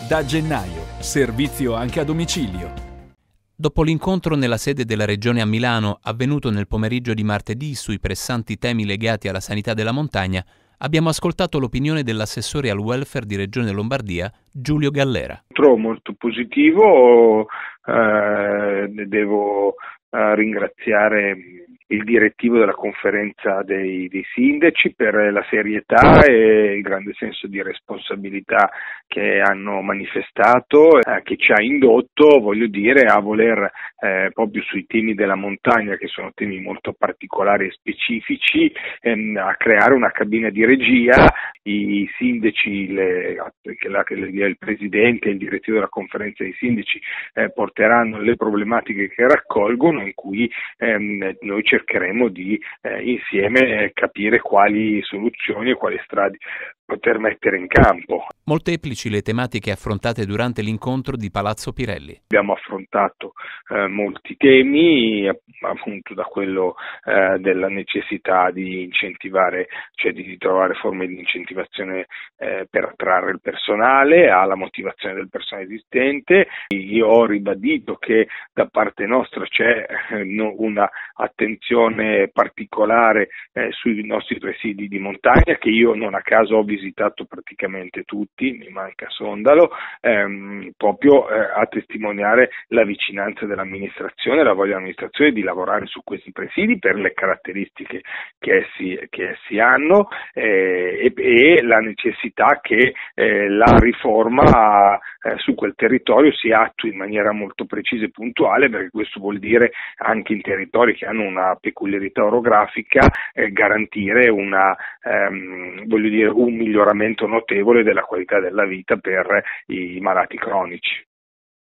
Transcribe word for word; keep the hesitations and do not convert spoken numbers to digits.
Da gennaio, servizio anche a domicilio. Dopo l'incontro nella sede della Regione a Milano, avvenuto nel pomeriggio di martedì sui pressanti temi legati alla sanità della montagna, abbiamo ascoltato l'opinione dell'assessore al welfare di Regione Lombardia, Giulio Gallera. Trovo molto positivo, eh, devo eh, ringraziare il direttivo della conferenza dei, dei sindaci per la serietà e il grande senso di responsabilità che hanno manifestato, eh, che ci ha indotto, voglio dire, a voler eh, proprio sui temi della montagna, che sono temi molto particolari e specifici, ehm, a creare una cabina di regia. I sindaci, le, la, il presidente e il direttivo della conferenza dei sindaci eh, porteranno le problematiche che raccolgono, in cui ehm, noi cercheremo di eh, insieme capire quali soluzioni e quali strade poter mettere in campo. Molteplici le tematiche affrontate durante l'incontro di Palazzo Pirelli. Abbiamo affrontato eh, molti temi, appunto da quello eh, della necessità di incentivare, cioè di trovare forme di incentivazione eh, per attrarre il personale, alla motivazione del personale esistente. Io ho ribadito che da parte nostra c'è eh, no, una attenzione particolare eh, sui nostri presidi di montagna, che io non a caso ho visitato praticamente tutti, mi manca Sondalo, ehm, proprio eh, a testimoniare la vicinanza dell'amministrazione, la voglia dell'amministrazione di lavorare su questi presidi per le caratteristiche che essi, che essi hanno eh, e, e la necessità che eh, la riforma eh, su quel territorio si attui in maniera molto precisa e puntuale, perché questo vuol dire anche in territori che hanno una peculiarità orografica eh, garantire una, ehm, voglio dire, un miglioramento notevole della qualità della vita per i malati cronici.